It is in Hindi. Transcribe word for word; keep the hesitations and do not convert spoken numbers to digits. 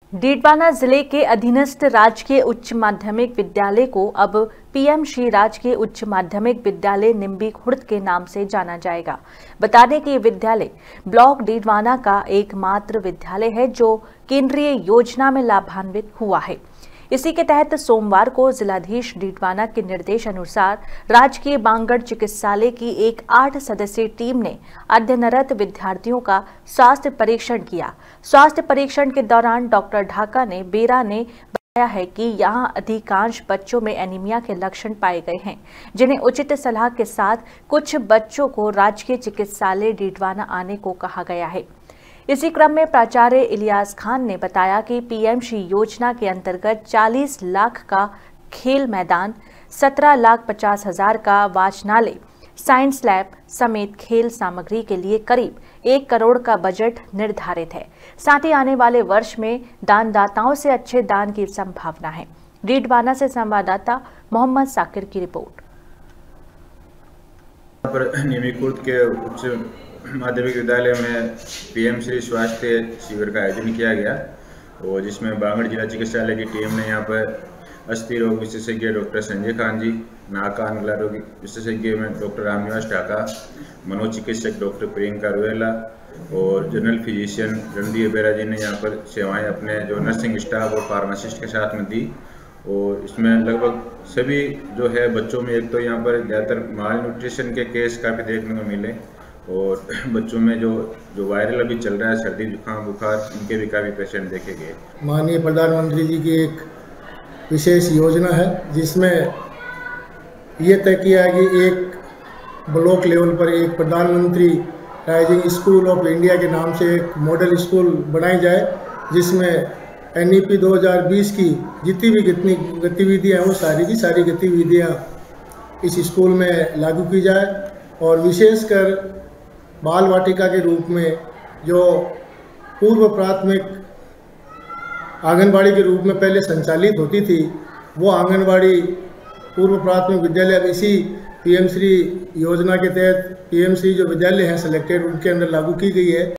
डीडवाना जिले के अधीनस्थ राजकीय उच्च माध्यमिक विद्यालय को अब पीएम श्री राजकीय उच्च माध्यमिक विद्यालय निम्बी खुर्द के नाम से जाना जाएगा। बता दें कि ये विद्यालय ब्लॉक डीडवाना का एकमात्र विद्यालय है जो केंद्रीय योजना में लाभान्वित हुआ है। इसी के तहत सोमवार को जिलाधीश डीडवाना के निर्देश अनुसार राजकीय बांगड़ चिकित्सालय की एक आठ सदस्यीय टीम ने अध्ययनरत विद्यार्थियों का स्वास्थ्य परीक्षण किया। स्वास्थ्य परीक्षण के दौरान डॉक्टर ढाका ने बेरा ने बताया है कि यहां अधिकांश बच्चों में एनीमिया के लक्षण पाए गए हैं, जिन्हें उचित सलाह के साथ कुछ बच्चों को राजकीय चिकित्सालय डीडवाना आने को कहा गया है। इसी क्रम में प्राचार्य इलियास खान ने बताया कि पीएम श्री योजना के अंतर्गत चालीस लाख का खेल मैदान, सत्रह लाख पचास हजार का वाचनालय, साइंस लैब समेत खेल सामग्री के लिए करीब एक करोड़ का बजट निर्धारित है। साथ ही आने वाले वर्ष में दानदाताओं से अच्छे दान की संभावना है। डीडवाना से संवाददाता मोहम्मद साकिर की रिपोर्ट। निम्बी खुर्द के उच्च माध्यमिक विद्यालय में पीएम श्री स्वास्थ्य शिविर का आयोजन किया गया और जिसमें बांगड़ जिला चिकित्सालय की टीम ने यहाँ पर अस्थि रोग विशेषज्ञ डॉक्टर संजय खान जी, नाक कान गला रोग विशेषज्ञ में डॉक्टर रामनिवास ढाका, मनोचिकित्सक डॉक्टर प्रियंका रोयला और जनरल फिजिशियन रणदीप बेरा जी ने यहाँ पर सेवाएं अपने जो नर्सिंग स्टाफ और फार्मासिस्ट के साथ में दी। और इसमें लगभग सभी जो है बच्चों में एक तो यहाँ पर ज़्यादातर माल न्यूट्रिशन के केस काफ़ी देखने को मिले और बच्चों में जो जो वायरल अभी चल रहा है सर्दी जुकाम बुखार, इनके भी काफ़ी पेशेंट देखे गए। माननीय प्रधानमंत्री जी की एक विशेष योजना है जिसमें ये तय किया है कि एक ब्लॉक लेवल पर एक प्रधानमंत्री राइजिंग स्कूल ऑफ इंडिया के नाम से एक मॉडल स्कूल बनाई जाए, जिसमें एनईपी दो हज़ार बीस की जितनी भी कितनी गतिविधियाँ हैं वो सारी की सारी गतिविधियाँ इस स्कूल में लागू की जाए। और विशेषकर बाल वाटिका के रूप में जो पूर्व प्राथमिक आंगनबाड़ी के रूप में पहले संचालित होती थी, वो आंगनबाड़ी पूर्व प्राथमिक विद्यालय अब इसी पीएम श्री योजना के तहत पीएम श्री जो विद्यालय हैं सिलेक्टेड उनके अंदर लागू की गई है।